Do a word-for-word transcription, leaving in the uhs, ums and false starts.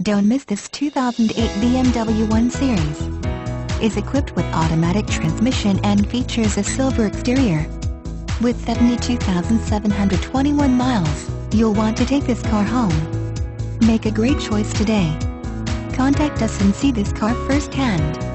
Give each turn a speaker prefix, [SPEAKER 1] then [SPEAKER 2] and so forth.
[SPEAKER 1] Don't miss this two thousand eight B M W one Series. Is equipped with automatic transmission and features a silver exterior. With seventy-two thousand seven hundred twenty-one miles, you'll want to take this car home. Make a great choice today. Contact us and see this car firsthand.